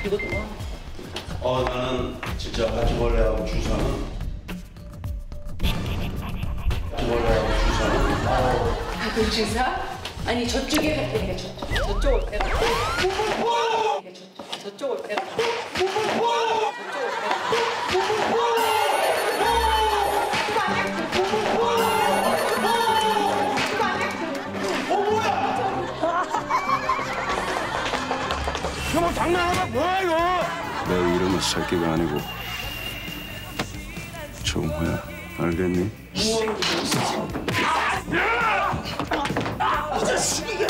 이것도 뭐? 나는 진짜 바퀴벌레하고 주사는 그 주사? 아니 저쪽에 할 테니까 저쪽을 빼라. 저쪽을 빼라. 이거 뭐 장난하나 뭐야 이거? 내 이름은 새끼가 아니고 정호야. 알겠니? 이 자식이!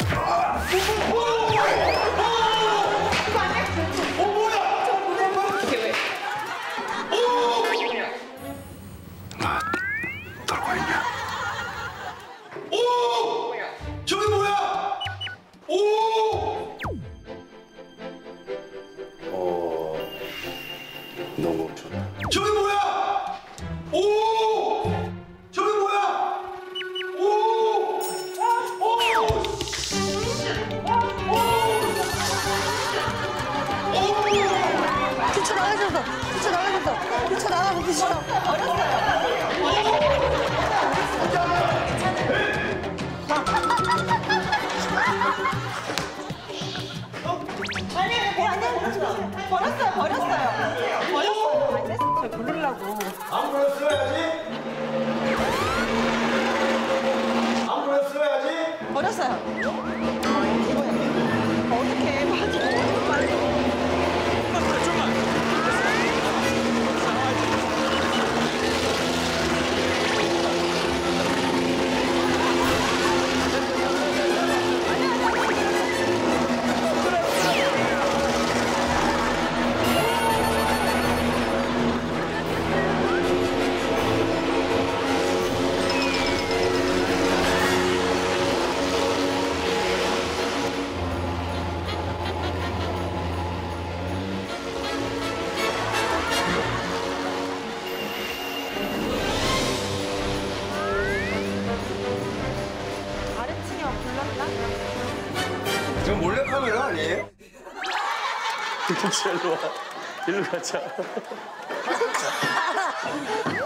나 들고 있냐? 오! 저기 뭐야? 오! 너무 좋다. 저기 뭐야? 오! 저기 뭐야? 오! 뛰쳐나가셨어. 버렸어요. 저 부르려고. 아무거나 써야지. 아무거나 써야지. 버렸어요. 어떻게 맞아? 빨리. 저 몰래카메라 아니에요? 일로 와. 일로 가자.